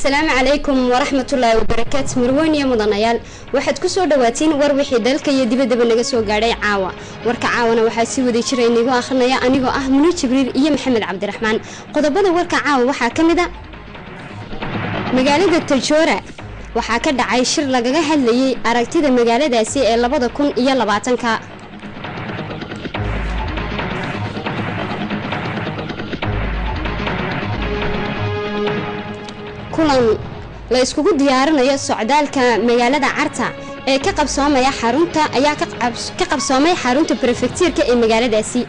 السلام عليكم ورحمة الله وبركاته مروان يا مدنيال waxaad ku soo dhawaatiin war wixii dalka iyo dibadda naga soo gaaray caawa warka caawana waxa si wada jiray inigu akhrinaya anigoo ah Munu Jibriil iyo Maxamed Cabdiraxmaan qodobada warka caawa waxa kamid ah magaalada Tajoora waxa ka dhacay shir lagaga hadlayay aragtida magaaladaasi ee 2020ka kulan la iskugu diyaarinayo socdaalka magaalada Carta ee ka qabsoomaya xarunta ayaa ka qabsoomay xarunta prefecture ee magaaladaasi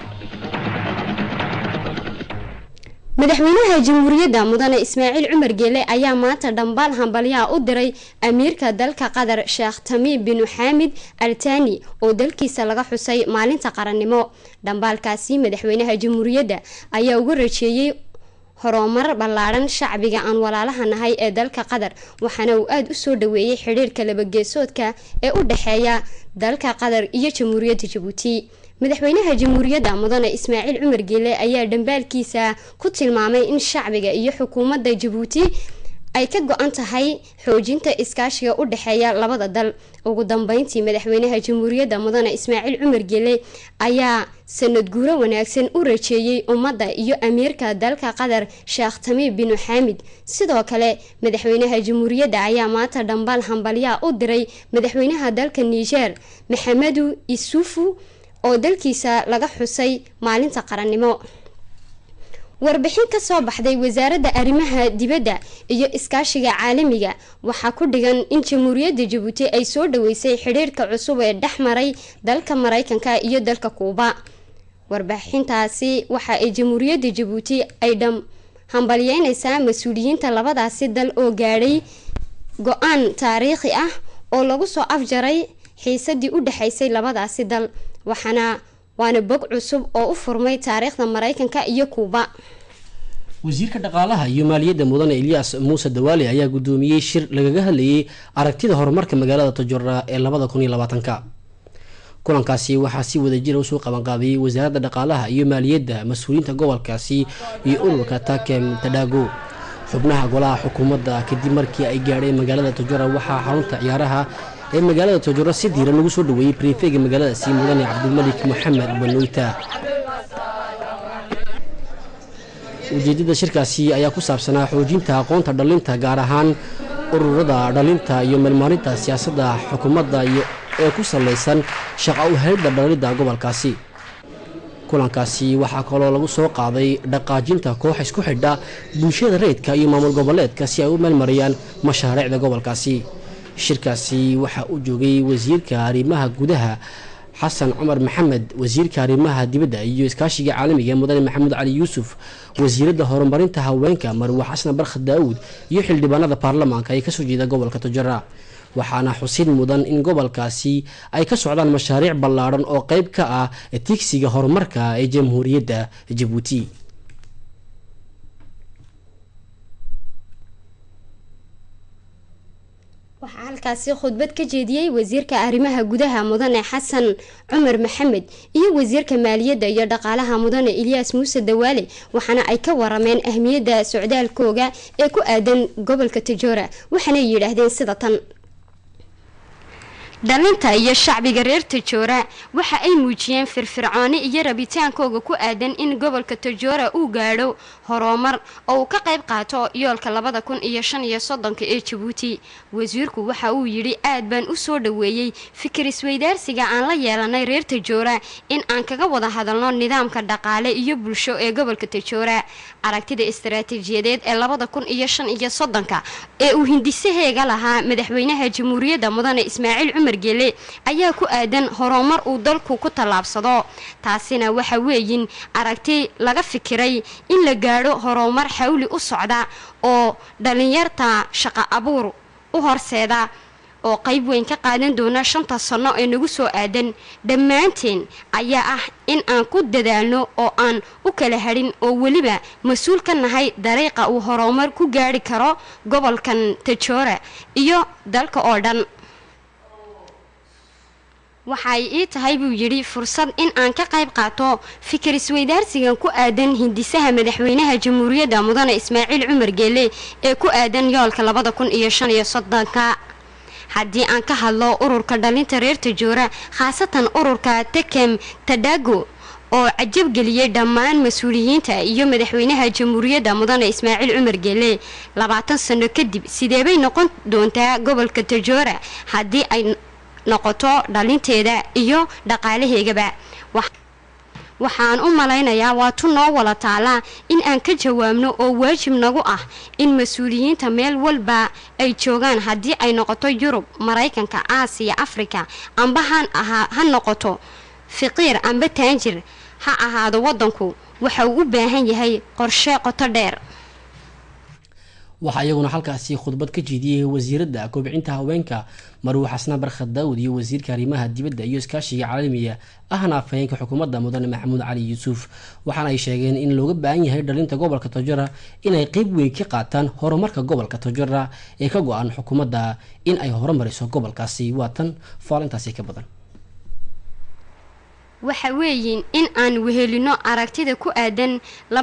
madaxweynaha jamhuuriyadda mudane Ismaaciil Cumar Geele ayaa maanta dhambaal hambalyaha u diray amiirka dalka Qatar Sheikh Tamim bin Hamad Al Thani oo dalkiisa laga xusay maalinta qarannimo dhambaalkaasi madaxweynaha jamhuuriyadda ayaa ugu rajeeyay horumar ballaaran shacbiga aan walaalaha nahay ee dalka Qatar waxaana uu aad u soo dhaweeyay xiriirka laba geesoodka ee u dhaxeeya dalka Qatar iyo jamhuuriyadda Djibouti madaxweynaha jamhuuriyadda mudane Ismaaciil Cumar Geele ayaa dambaalkiisa ku tilmaamay in shacbiga iyo xukuumadda Djibouti ay ka go'an tahay xoojinta iskaashiga u dhaxeeya labada dal ugu dambeyntii madaxweynaha jamhuuriyadda mudane Ismaaciil Cumar Geele ayaa sanad guuro wanaagsan u rajeeyay ummadda iyo amiirka dalka Qatar Sheikh Tamim bin Hamad sidoo kale madaxweynaha jamhuuriyadda ayaa maanta dhambaal hambalyaha u diray madaxweynaha dalka Niger Mahamadou Issoufou oo dalkiisa laga xusay maalinta qarannimo warbixin ka soo baxday wasaaradda arrimaha dibadda iyo iskaashiga caalamiga waxa ku dhigan in jamhuuriyadda Djibouti ay soo dhaweysay xiriirka cusub ee dhaxmaray dalka Mareykanka iyo dalka Kuuba warbixintaasi waxa ay jamhuuriyadda Djibouti ay hambalyeynaysaa mas'uuliyiinta labadaasi dal oo gaaray go'aan taariikhi ah oo lagu soo afjaray xiisadii u dhaxaysay labadaasi dal waana bog cusub oo u furmay taariikhda Mareykanka iyo Kuuba wasiirka dhaqaalaha iyo maaliyadda mudane Ilyas Muuse Dawaale ayaa gudoomiyay shir lagaga hadlayay aragtida horumarka magaalada Tajoora ee 2020ka kulankaasi waxa si wada jir ah soo qaban qaabiyay wasaaradda dhaqaalaha iyo maaliyadda mas'uuliyiinta gobolkaasi iyo ururka Takem Tadago xubnaha golaha xukuumadda kadib markii ay gaareen magaalada Tajoora waxa xarunta ciyaaraha ee magaalada Tajoora si diiran lagu soo dhaweeyay prefect magaalada Mudane Cabdulmalik Maxamed Banoyta ujeedada shirkaasi ayaa ku saabsanaa xoojinta aqoonta dhalinta gaar ahaan ururada dhalinta iyo meelmarinta siyaasadda xukuumadda ee ku saleysan shaqo u helida dhalinta gobolkaasi kulankaasi waxa kaloo lagu soo qaaday dhaqaajinta koox isku xidha bulshada reedka iyo maamul goboleedka si ay u meelmariyaan mashaariicda gobolkaasi shirkaasi waxa uu joogay wasiirka arrimaha gudaha Xasan Cumar Maxamed wasiirka arrimaha dibadda iyo iskaashiga caalamiga mudane Maxamed Ali Yuusuf wasiirada horumarinta haweenka Marwa Xasan Barkad Daawud iyo xildhibaanada baarlamaanka ay ka soo jeeda gobolka Tajoora waxaana xusid mudan in gobolkaasi ay ka socdaan mashaariic ballaaran oo qayb ka ah tigsiga horumarka ee jamhuuriyadda Djibouti waxa halkaasi khudbad ka jeediyay wasiirka arrimaha gudaha mudane Xasan Cumar Maxamed iyo wasiirka maaliyadda iyo dhaqaalaha mudane Ilyas Muuse Dawaale waxaana ay ka warameen ahmiyadda socdaalkooda ee ku aadan gobolka Tajoora waxaana yiraahdeen sida tan dhalinta iyo shacbiga reer Tajoora waxa ay muujiyeen firfircooni iyo rabitaankooda ku aadan in gobolka Tajoora uu gaadho horumar oo ka qayb qaato yoolka 2035 ee Djibouti wasiirku waxa uu yiri aad baan u soo dhaweeyay fikir isweydaarsiga aan la yeelanay reer Tajoora in aan kaga wada hadalno nidaamka dhaqaale iyo bulsho ee gobolka Tajoora aragtida istiraatiijiyadeed ee 2035 ee uu hindisaheega lahaa madaxweynaha jamhuuriyadda mudane Ismaaciil Cumar Geele ayaa ku aadan horumar uu dalku ku talaabsado taasina waxa weeyin aragti laga fikiray in la gaadho horumar xawli u socda oo dhalinyarta shaqo abuur u horseeda oo qayb weyn ka qaadan doona 5 sano ee nagu soo aadan dhammaanteen ayaa ah in aan ku dadaalno oo aan u kala harin oo waliba mas'uul ka nahay dariiqa uu horumar ku gaari karo gobolkan Tajoora iyo dalka oo dhan waxay ii tahay buu yidhi fursad in aan ka qayb qaato fikir isweydaarsigan ku aadan hindisaha madaxweynaha jamhuuriyadda mudane Ismaaciil Cumar Geele ee ku aadan yoolka 2035 haddii aan ka hadlo ururka dhalinta reer Tajoora khaasatan ururka Tekem Tadago oo cajab geliyay dhammaan mas'uuliyiinta iyo madaxweynaha jamhuuriyadda mudane Ismaaciil Cumar Geele 20 sano kadib sidee bay noqon doontaa gobolka Tajoora haddii ay noqoto dhalinteeda iyo dhaqaalaheegaba waxaan u malaynayaa waa tu noo wala taala in aan ka jawaabno oo waajib nagu ah in mas'uuliyiinta meel walba ay joogaan haddii ay noqoto Yurub, Mareykanka, Aasiya, Afrika amba ha noqoto fiqiir amba taanjir ha ahaado wadanku waxa uu u baahan yahay qorshe qoto dheer. waxaa iyaguna halkaasi khudbad ka jeediyay wasiiradda kobcinta haweenka Marwo Xasna Barkhad Daawud iyo wasiirka arrimaha dibadda iyo iskaashiga caalamiga ahna afhayeenka xukuumadda mudane Maxamuud Cali Yuusuf waxaana ay sheegeen in looga baahan yahay dhalinta gobolka Tajoora inay qayb weyn ka qaataan horumarka gobolka Tajoora ee ka go'an xukuumadda in ay horumariso gobolkaasi waatan faalintaasi ka badan waxa weeyin in aan wehelino aragtida ku aadan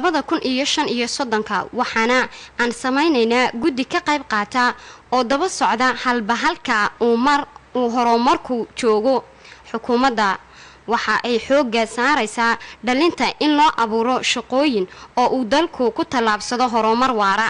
2035 waxaana aan samaynaynaa guddi ka qayb qaata oo daba socda halba halka uu horumarku joogo xukuumadda waxa ay xoogga saaraysaa dhalinta in loo abuuro shaqooyin oo uu dalku ku talaabsado horumar waara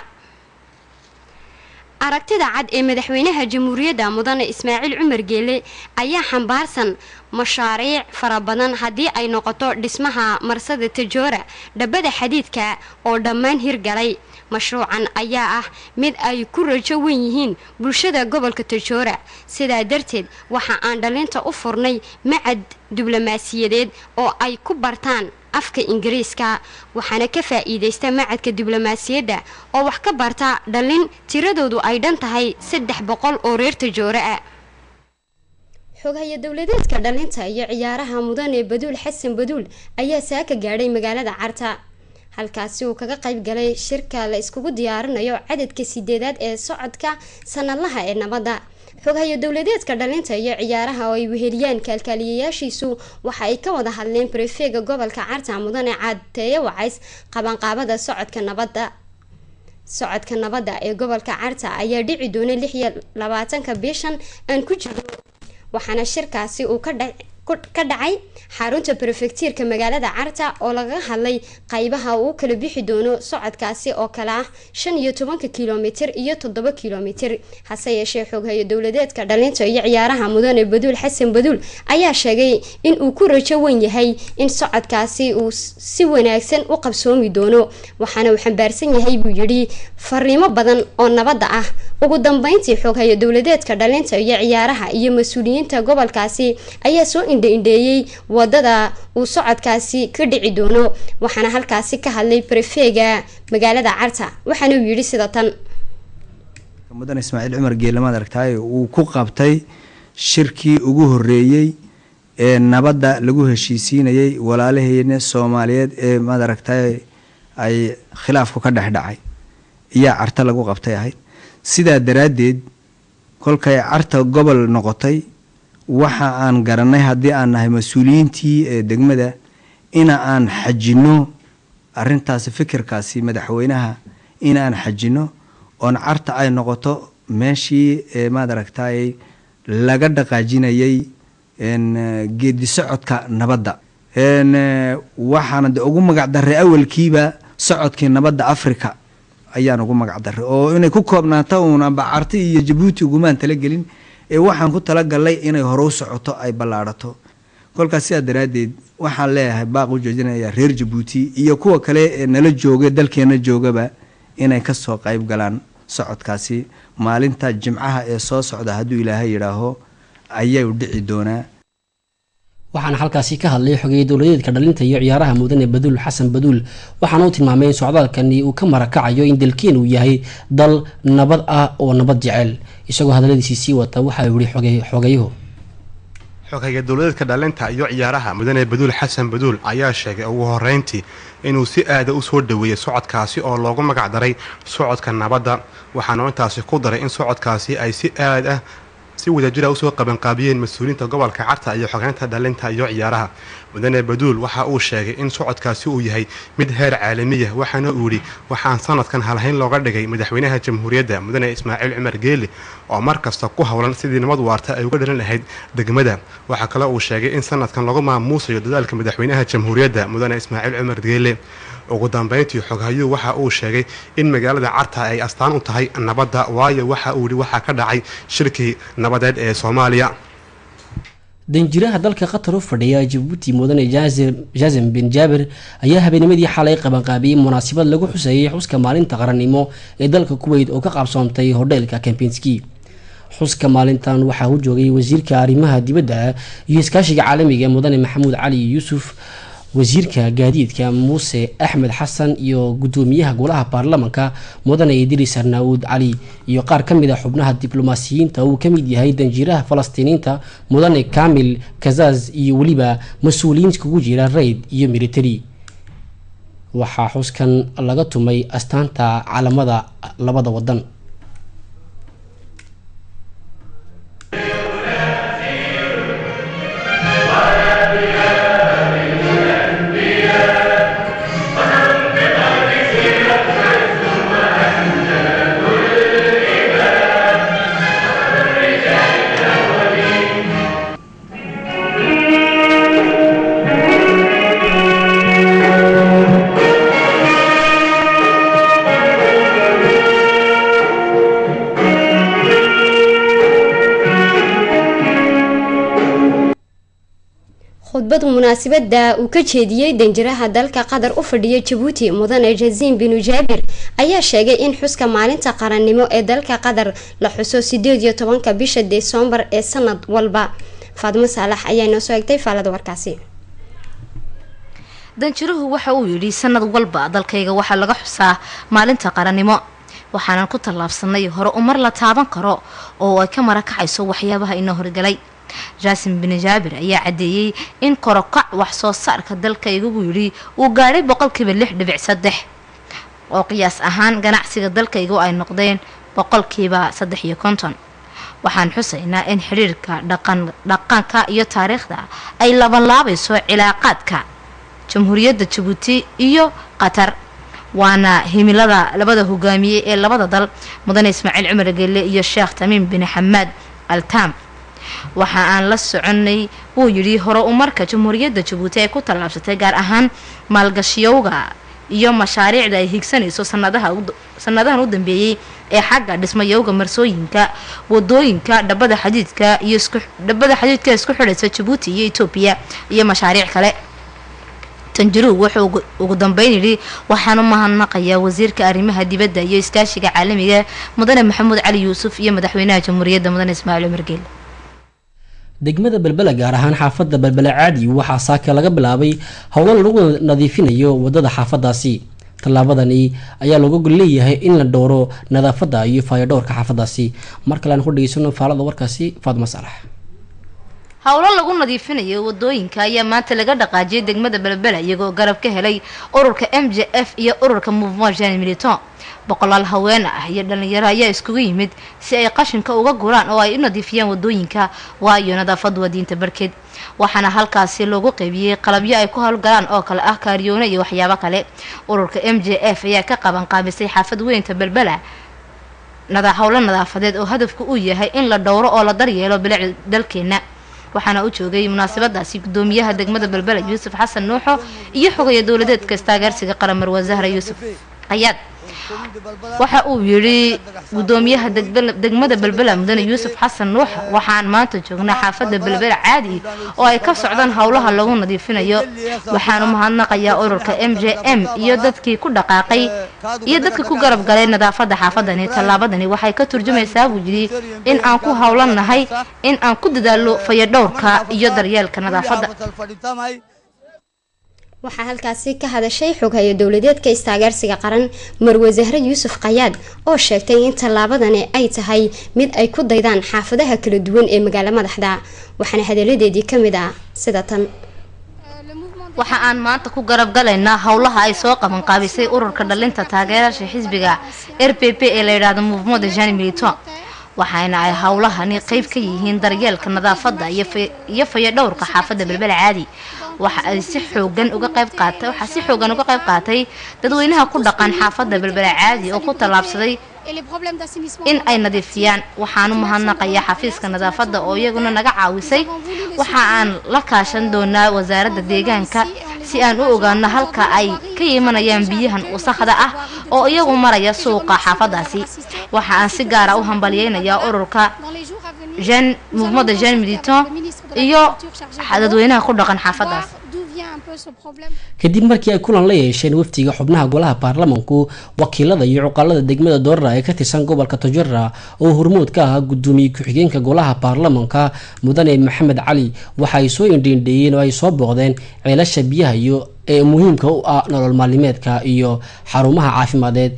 aragtida cad ee madaxweynaha jamhuuriyadda mudane Ismaaciil Cumar Geele ayaa xambaarsan mashaariic fara badan haddii ay noqoto dhismaha marsada Tajoora dhabada xadiidka oo dhammaan hirgalay mashruucan ayaa ah mid ay ku rajo weyn yihiin bulshada gobolka Tajoora sidaa darteed waxa aan dhalinta u furnay macad diblomaasiyadeed oo ay ku bartaan afka Ingiriiska waxaana ka faa'iideysta macadka diblomaasiyadda oo wax ka barta dhalin tiradoodu ay dhan tahay 300 oo reer Tajoora ah xogaha dawladeedka dhalinta iyo ciyaaraha mudane Baduul Xasan Baduul ayaa saaka gaadhay magaalada Carta halkaasi uu kaga qayb galay shirka la iskugu diyaarinayo cadadka 8aad ee socodka sanadlaha ee nabadda xogaha dawladeedka dhalinta iyo ciyaaraha oo ay weheliyaan kalkaaliyayaashiisu waxa ay ka wada hadleen prefega gobolka Carta mudane Cadeeye Wacays qabanqaabada socodka nabadda ee gobolka Carta ayaa dhici doona 26 bishan aan ku jiro waxaana shirkaasi uu ka dhacay xarunta prefecture-ka magaalada Carta oo laga hadlay qaybaha uu kala bixi doono socodkaasi oo kala ah 15 kiiloomitir iyo 7 kiiloomitir hase yeeshee xogaha dawladeedka dhalinta iyo ciyaaraha mudane Baduul Xasan Baduul ayaa sheegay in uu ku rajo weyn yahay in socodkaasi uu si wanaagsan u qabsoomi doono waxaana uu xambaarsan yahay buu yiri fariimo badan oo nabadda ah ugu dambeyntii xogaha dawladeedka dhalinta iyo ciyaaraha iyo mas'uuliyiinta gobolkaasi ayaa soo indheeyay wadada uu socodkaasi ka dhici doono waxaana halkaasi ka hadlay prefega magaalada Carta waxaana uu yiri sida tan mudane Ismaaciil Cumar Geele ma aragtay uu ku qabtay shirkii ugu horeeyay ee nabadda lagu heshiisiinayay walaalaheena Soomaaliyeed ee ma aragtay ay khilaafku ka dhaxdhacay iyo Carta lagu qabtay ahayd sida daraadeed kolkay Carta gobol noqotay waxa aan garanay hadii aan nahay mas'uuliyiintii ee degmada in aan xajino arintaas fikirkaasi madaxweynaha in aan xajino oo Carta ay noqoto meeshii ma aragtay laga dhaqaajinayay geedi socodka nabadda waxaana ugu magac daray awalkiiba socodkii nabadda Afrika ayaan ugu magac daray oo inay ku koobnaato una Carta iyo Djibouti ugu maan tala gelin ee waxaan ku tala galay inay hore u socoto ay ballaarato kolkaas si daraadeed waxaan leeyahay baaq u joojinaya reer Djibouti iyo kuwa kale ee nala jooga dalkeena joogaba inay ka soo qayb galaan socodkaasi maalinta Jimcaha ee soo socda haduu Ilaahay yiraaho ayay u dhici doonaa waxaana halkaasi ka hadlay xogeeyay dawladeedka dhalinta iyo ciyaaraha mudane Baduul Xasan Baduul waxaana uu tilmaamay in socdaalkani uu ka marakacayo in dalkeen uu yahay dal nabad ah oo nabad jecel isagoo hadaladiisii wata waxa uu yiri xogeeyuhu xogeeyay dawladeedka dhalinta iyo ciyaaraha mudane Baduul Xasan Baduul ayaa sheegay ugu horeyntii inuu si aad u soo dhaweeyay socodkaasi oo loogu magac daray socodka nabadda waxaana intaasi ku daray in socodkaasi ay si aad ah si wadajira usoo qabanqaabiyeen mas-uuliyiinta gobolka carta iyo xogeynta dhalinta iyo ciyaaraha mudane baduul waxa uu sheegay in socodkaasi uu yahay mid heer caalamiya waxaana uu yidhi waxaan sanadkan halhayn looga dhigay madaxweynaha jamhuuriyadda mudane ismaaciil cumar geele oo mar kasta ku howlan sidii nabad waarta ay uga dhalan lahayd degmada waxaa kale uu sheegay in sanadkan lagu maamuusayo dadaalka madaxweynaha jamhuuriyadda mudane ismaaciil cumar geele ugu dambeyntii xoghayuu waxa uu sheegay in magaalada carta ay astaan u tahay nabadda waayo waxa uu yidhi waxaa ka dhacay shirkii nabadeed ee Soomaaliya danjiraha dalka qatar u fadhiya Djibouti mudane Jazem bin Jabir ayaa habeennimadii xalay qabanqaabiyay munaasabad lagu xuseeyay xuska maalinta qarannimo ee dalka Kuwait oo ka qaabsoontay hoteelka Kempinski xuska maalintan waxaa u joogay wasiirka arrimaha dibadda iyo iskaashiga caalamiga ee mudane Maxamuud Cali Yuusuf wasiirka gaadiidka Muuse Axmed Xasan iyo gudoomiyaha golaha baarlamaanka mudane Idris Arnaoud Cali iyo qaar kamid ah xubnaha diblomaasiyiinta uu kamid yahay danjiraha Falastiiniinta mudane Kamil Kazaz iyo waliba mas'uuliyiin kugu jira raid iyo military waxaa xuskan laga tumay astaanta calamada labada wadan khudbada munaasabada uu ka jeediyay danjiraha dalka Qatar u fadhiya Djibouti mudane Jazim bin Jabir ayaa sheegay in xuska maalinta qarannimo ee dalka Qatar la xuso 18 bisha December ee sanad walba Faadimo Saalax ayaa noo soo egtay faalada warkaasi danjiruhu waxa uu yiri sanad walba dalkayga waxa laga xusaa maalinta qarannimo waxaan ku tallaabsanay hore umar la taaban karo oo ay ka marakacayso waxyaabaha inoo horgalay Jazim bin Jabir ayaa cadeeyay in korokac wax soo saarka dalkayga uu yiri uu gaaray 6.3 oo qiyaas ahaan ganacsiga dalkayga ay noqdeen 350 waxaan xusaynaa in xiriirka dhaqanka iyo taariikhda ay labanlaabayso cilaaqaadka jamhuuriyadda Djibouti iyo Qatar waana himilada labada hogaamiye ee labada dal mudane Ismaaciil Cumar Geele iyo Sheekh Tamiim bin Hamad Al Tam waxa aan la soconay uu yiri hore umarka jamhuuriyadda Djibouti ay ku tallaabsatay gaar ahaan maalgashiyowga iyo mashaariicda ay higsanayso sanadahan u dambeeyay ee xagga dhismayowga marsooyinka wadooyinka dhabada xadiidka isku xidhaysa Djibouti iyo Ethiopia iyo mashaariic kale tanjiru wuxuu ugu dambeyn yiri waxaan u mahadnaqayaa wasiirka arrimaha dibadda iyo iskaashiga caalamiga mudane Maxamuud Cali Yuusuf iyo madaxweynaha jamhuuriyadda mudane Ismaaciil Cumar Geele degmada balbala gaar ahaan xaafadda balbala caadi waxaa saaka laga bilaabay howlo lagu nadiifinayo wadada xaafadaasi tallaabadani ayaa lagu leeyahay in la dhowro nadaafadda iyo fayadhowrka xaafadaasi markale aan ku dhageysano faalada warkaasi Faadimo Saalax howlo lagu nadiifinayo wadooyinka ayaa maanta laga dhaqaajiyay degmada balbala iyagoo garab ka helay ururka MJF iyo ururka Mouvement Jeune Militant boqolaal haween ah iyo dhalinyaro ayaa iskugu yimid si ay qashinka uga guraan oo ay u nadiifiyaan wadooyinka waayo nadaafadu waa diinta barkeed waxaana halkaasi loogu qaybiyay qalabyo ay ku hawlgalaan oo kale ah kaariyoona iyo waxyaabo kale ururka MJF ayaa ka qaban qaabisay xaafad weynta balbala howlo nadaafadeed oo hadafku uu yahay in la dhowro oo la daryeelo bilic dalkeena waxaana u joogay munaasabadaasi gudoomiyaha degmada balbala Yuusuf Xasan Nuuxo iyo xogaye dawladeedka istaagarsiga qaran Marwa Zahra Yuusuf Qayaad waxa uu yiri gudoomiyaha degmada balbala mudane Yuusuf Xasan Nuuxo waxaan maanta joognaa xaafadda balbala caadi oo ay ka socdaan howlaha lagu nadiifinayo waxaan u mahadnaqayaa ururka MJM iyo dadkii ku dhaqaaqay iyo dadka ku garab galay nadaafadda xaafadani tallaabadani waxay ka turjumaysaa buu yiri in aan ku howlanahay in aan ku dadaalo fayadhowrka iyo daryeelka nadaafadda waxaa halkaasi ka hadashay xogaye dawladeedka istaagarsiga qaran Marwa Zahra Yuusuf Qayaad oo sheegtay in tallaabadani ay tahay mid ay ku daydaan xaafadaha kala duwan ee magaalada madaxda waxaana hadaladeedii kamid ah sida tan waxa aan maanta ku garab galaynaa howlaha ay soo qaban qaabisay ururka dhalinta taageerasha xisbiga RPP ee la yiraahdo Mouvement Jeune Militant waxaana ay hawlahani qayb ka yihiin daryeelka nadaafadda iyo fayadhowrka xaafadda Balbala Caadi waxa si xoogan uga qayb qaatay dadweynaha ku dhaqan xaafadda Balbala Caadi oo ku talaabsaday in ay nadiifiyaan waxaan u mahadnaqayaa xafiiska nadaafadda oo iyaguna naga caawisay waxa aan la kaashan doonaa wasaaradda deegaanka si aan u ogaano halka ay ka yimanayaan biyahan wasakhda ah oo iyagu maraya suuqa xaafadaasi waxa aan si gaar ah u hambalyeynaya ururka Mouvement des Jeunes Militants iyo dadweynaha ku dhaqan xaafadaas kadib markii ay kulan la yeesheen waftiga xubnaha golaha baarlamaanku wakiilada iyo cuqalada degmada Doorra ee ka tirsan gobolka Tojora oo hormood ka ah gudoomiye ku-xigeenka golaha baarlamaanka mudane Maxamed Cali waxa ay soo indheeyeen oo ay soo booqdeen ceelasha biyaha iyo ee muhiimka u ah nolol maalmeedka iyo xarumaha caafimadeed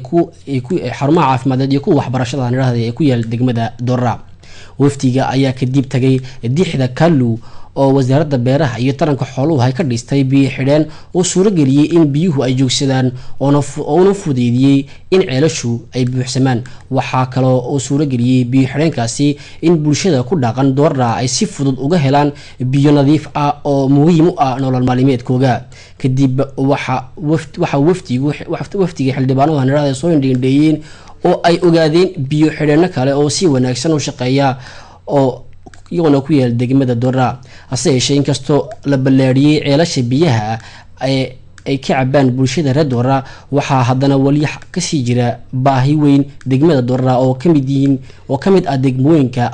iyo ku waxbarashada niraahday ee ku yaal degmada Doorra waftiga ayaa kadib tagay Dixda Kallu oo wasaaradda beeraha iyo taranka xooluhu ay ka dhistay biyo xidheen oo suuro geliyay in biyuhu ay joogsadaan oo fudeydiyay in ceelashu ay buuxsamaan waxa kale oo suuro geliyay biyo xidheenkaasi in bulshada ku dhaqan Doorra ay si fudud uga helaan biyo nadiif ah oo muhiim u ah nolol maalmeedkooda kadib waxa waftiga xildhibaanada niraahday soo indheeyeen oo ay ogaadeen biyo xidheeno kale oo si wanaagsan u shaqeeya oo iyaguna ku yaal degmada Doorra hase yeeshee inkastoo la ballaariyay ceelasha biyaha ay ka cabaan bulshada reer Doorra waxaa haddana wali ka sii jira baahi weyn degmada Doorra oo kamid ah degmooyinka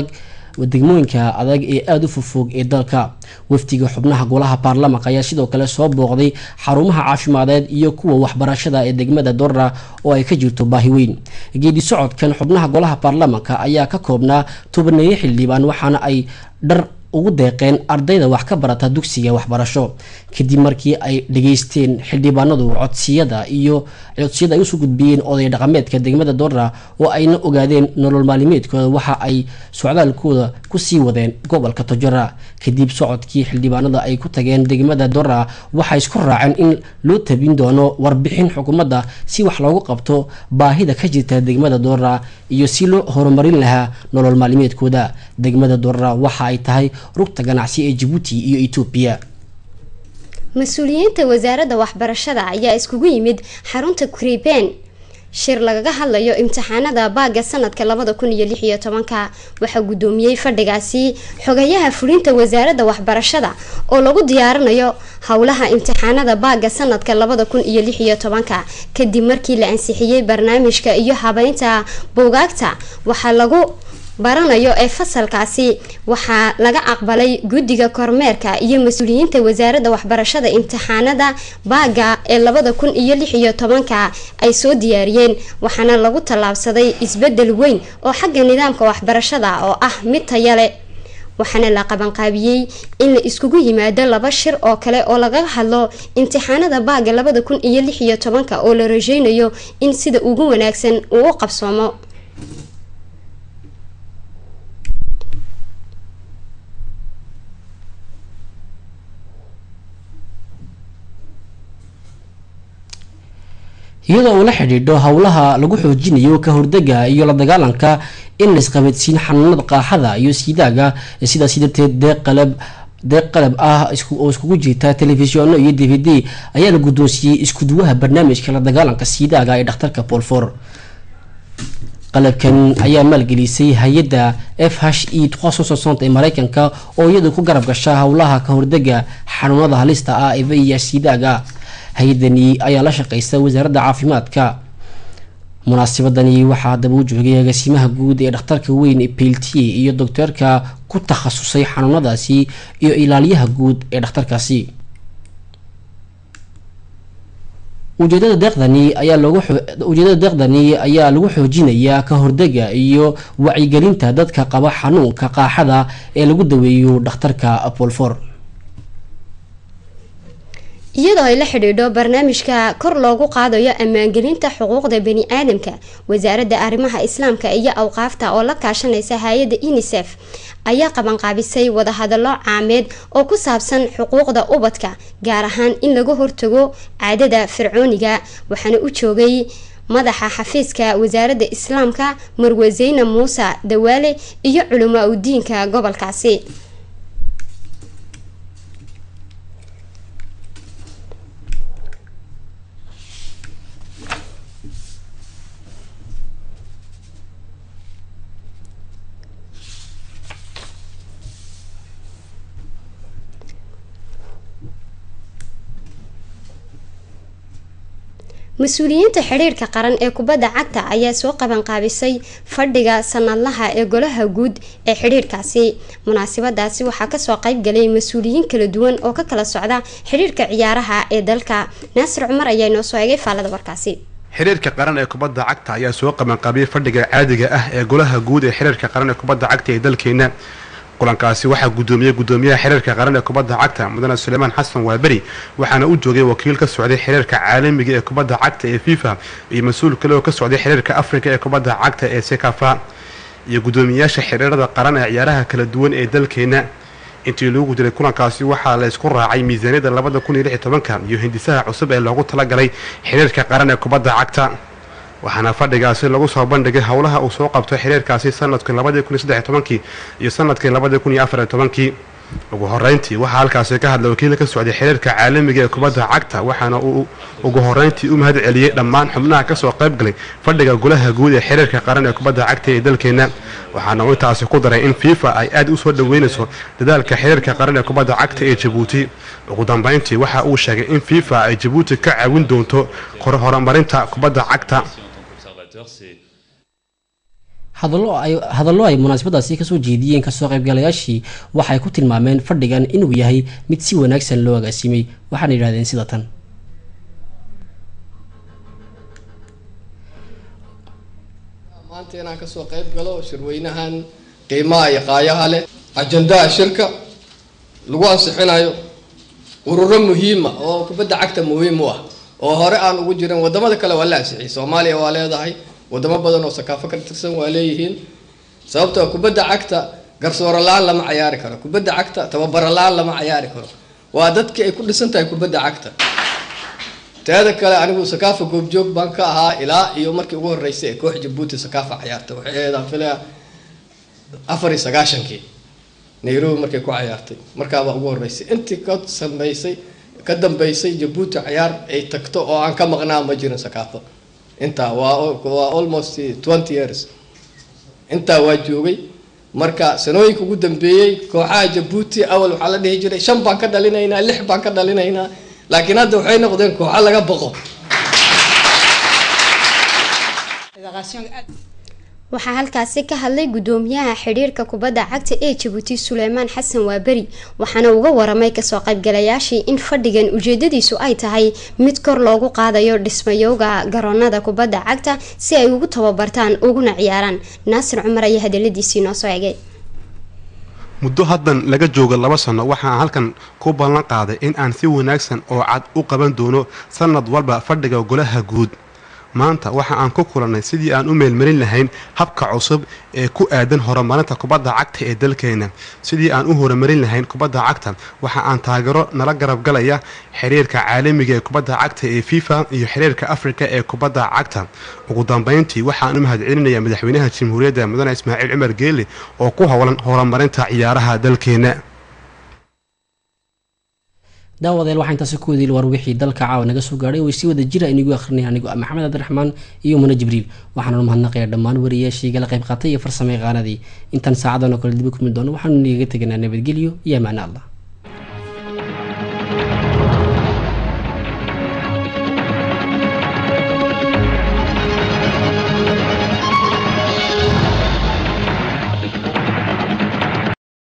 adag ee aad u fofog ee dalka waftiga xubnaha golaha baarlamaanka ayaa sidoo kale soo booqday xarumaha caafimadeed iyo kuwa waxbarashada ee degmada Doorra oo ay ka jirto baahi weyn geedi socodkan xubnaha golaha baarlamaanka ayaa ka koobnaa tobaneeyo xildhibaan waxaana ay dhar ugu deeqeen ardayda wax ka barata dugsiga waxbarasho kadib markii ay dhageysteen xildhibaanadu codsiyada ay u soo gudbiyeen oday dhaqameedka degmada Doorra oo ayna ogaadeen nolol maalmeedkooda waxa ay socdaalkooda ku sii wadeen gobolka Tojora kadib socodkii xildhibaanada ay ku tageen degmada Doorra waxay isku raaceen in loo tabin doono warbixin xukuumadda si wax loogu qabto baahida ka jirta degmada Doorra iyo si loo horumarin lahaa nolol maalmeedkooda degmada Doorra waxa ay tahay rugta ganacsi ee Djibouti iyo Ethiopia mas'uuliyiinta wasaaradda waxbarashada ayaa iskugu yimid xarunta Kuriben shir lagaga hadlayo imtixaanada baaga sanadka 2016 waxa gudoomiyay fadhigaasi xogayaha fulinta wasaaradda waxbarashada oo lagu diyaarinayo hawlaha imtixaanada baaga sanadka 2016 kadib markii la ansixiyay barnaamijka iyo habaynta buugaagta waxa lagu baranayo ee fasalkaasi waxaa laga aqbalay guddiga kormeerka iyo mas'uuliyiinta wasaaradda waxbarashada imtixaanada baaga ee 2016 ay soo diyaariyeen waxaana lagu tallaabsaday isbedel weyn oo xagga nidaamka waxbarashada oo ah mid tayo leh waxaana la qabanqaabiyay in la iskugu yimaado laba shir oo kale oo laga hadlo imtixaanada baaga 2016 oo la rajeynayo in sida ugu wanaagsan uu u qabsoomo iyadoo la xidhiidho hawlaha lagu xoojinayo ka hordaga iyo la dagaalanka in la isqabadsiin xanuunada qaaxada iyo siidaaga sidaas darteed deeq qalab ah oo iskugu jirta telefishinno iyo DVD ayaa la guddoonsiiyay isku duwaha barnaamijka la dagaalanka siidaaga ee dhakhtarka Polfor qalabkan ayaa maalgelisay hay'adda FHE 360 ee Mareykanka oo iyadu ku garab gasha hawlaha ka hordaga xanuunada halista ah ee VIH siidaaga hay'adani ayaa la shaqeysa wasaaradda caafimaadka munaasabadani waxaa daba u joogay agaasimaha guud ee dhakhtarka weyn ee PLT iyo doctorka ku takhasusay xanuunadaasi iyo ilaaliyaha guud ee dhakhtarkaasi ujeedada deeqdani ayaa lagu xoojinayaa ka hordaga iyo wacyigelinta dadka qaba xanuunka qaaxada ee lagu daweeyo dhakhtarka Polfor iyadoo ay la xidhiidho barnaamijka kor loogu qaadayo ammaangelinta xuquuqda bani aadamka wasaaradda arrimaha islaamka iyo awqaafta oo la kaashanaysa hay'adda UNICEF ayaa qabanqaabisay wadahadallo caameed oo ku saabsan xuquuqda ubadka gaar ahaan in laga hortago caadada fircooniga waxaana u joogay madaxa xafiiska wasaaradda islaamka Marwe Zainab Muuse Dawaale iyo culumaa u diinka gobolkaasi. مسؤوليinta xiriirka qaran ee kubadda cagta ayaa soo qaban qaabisay fadhiga sanadlaha ee golaha guud ee xiriirkaasi. Munaasabadaasi waxaa ka soo qayb galay mas'uuliyiin kala duwan oo ka kala socda xiriirka ciyaaraha ee dalka. Nasir Umar ayaa noo soo eegay faalada warkaasi. xiriirka qaran ee kubadda cagta ayaa soo qaban qaabiyay fadhiga caadiga ah ee golaha guud ee xiriirka qaran ee kubadda cagta ee dalkeena. kulankaasi waxaa gudoomiyaha xiriirka qaran ee kubadda cagta mudane Sulaymaan Xasan Waabari waxaana uu joogay wakiil ka socday xiriirka caalamiga ee kubadda cagta ee FIFA iyo mas'uul kale oo ka socday xiriirka Afrika ee kubadda cagta ee CECAFA iyo gudoomiyaasha xiriirada qaran ee ciyaaraha kala duwan ee dalkeena. intii lagu jiray kulankaasi waxaa la isku raacay miisaaniyada 2016 iyo hindisaha cusub ee loogu talagalay xiriirka qaran ee kubadda cagta. waxaana fadhigaasi lagu soo bandhigay howlaha uu soo qabto xiriirkaasi sanadkii 2013 iyo sanadkii 2014. ugu horeyntii waxaa halkaasi ka hadlay wakiil ka socday xiriirka caalamiga ee kubadda cagta waxaana uu ugu horeyntii u mahad celiyay dhammaan xubnaha ka soo qayb galay fadhiga golaha guud ee xiriirka qaran ee kubadda cagta ee dalkeena. waxaana uu intaasi ku daray in FIFA ay aad u soo dhaweynayso dadaalka xiriirka qaran ee kubadda cagta ee Djibouti. ugu dambeyntii waxa uu sheegay in FIFA ay Djibouti ka caawin doonto horumarinta kubadda cagta. hadallo ay munaasabadaasi kasoo jeediyeen kasoo qaybgalayaashii waxay ku tilmaameen fadhigan inuu yahay mid si wanaagsan loo agaasimay. waxaana yidhahdeen sida tan: maanta inaan kasoo qayb galo shirweynahan qiimaha iyo qaayaha leh ajandaha shirka lagu ansixinayo ururo muhiima oo kubadda cagta muhiim u ah oo hore aan ugu jirin wadamada kale waa la ansixiyay. Soomaaliya waa leedahay, wadamo badan oo sakaafo ka tirsan waa leeyihiin. sababtoo kubadda cagta garsoor la'aan lama ciyaari karo, kubadda cagta tababar la'aan lama ciyaari karo. waa dadkii ay ku dhisan tahay kubadda cagta. taada kale anigu sakaafa goobjoog baan ka ahaa ilaa iyo markii ugu horeysay ee koox Djibouti sakaafa ciyaarta waxay eedan filaya 94kii Nairobi markay ku ciyaartay markaaba ugu horeysay intii ka sameysay ka dambeysay Djibouti ciyaar ay tagto oo aan ka maqnaa ma jirin sakaafa. inta waa almost 20 years inta waa joogay. marka sanooyinka ugu dambeeyay kooxaha Djibouti awal waxa la dhihi jiray 5 baan ka dhalinaynaa 6 baan ka dhalinaynaa laakiin hadda waxay noqdeen kooxo laga baqo. waxaa halkaasi ka hadlay gudoomiyaha xiriirka kubadda cagta ee Djibouti Sulaymaan Xasan Waabari waxaana uga waramay kasoo qaybgalayaashii in fadhigan ujeedadiisu ay tahay mid kor loogu qaadayo dhismayowga garoonada kubadda cagta si ay ugu tababartaan uguna ciyaaraan. Nasir Umar ayaa hadaladiisii noo soo eegay. muddo haddan laga joogo 2 sano waxaan halkan ku ballan qaaday in aan si wanaagsan oo cad u qaban doono sanad walba fadhiga golaha guud. maanta waxa aan ku kulannay sidii aan u meelmarin lahayn habka cusub ee ku aadan horumarinta kubadda cagta ee dalkeena. sidii aan u horumarin lahayn kubadda cagta waxa aan taageero nala garab galaya xiriirka caalamiga ee kubadda cagta ee FIFA iyo xiriirka Afrika ee kubadda cagta. ugu dambeyntii waxaan u mahad celinayaa madaxweynaha Jamhuuriyadda Mudane Ismaaciil Cumar Geele oo ku hawlan horumarinta ciyaaraha dalkeena. daawadeel waxaan taasi ku wadiil war wixii dalka caawa naga soo gaaray oo si wada jira inigu akhrinay anigu Maxamed Cabdiraxmaan iyo Muna Jibriil. waxaan u mahadnaqayaa dhammaan wariyaashii gala qayb qaatay iyo farsamayaqaanadii. intan saacadan oo kale dib u kulmi doono waxaan inaga teganaa nabadgelyo iyo amaana Allah.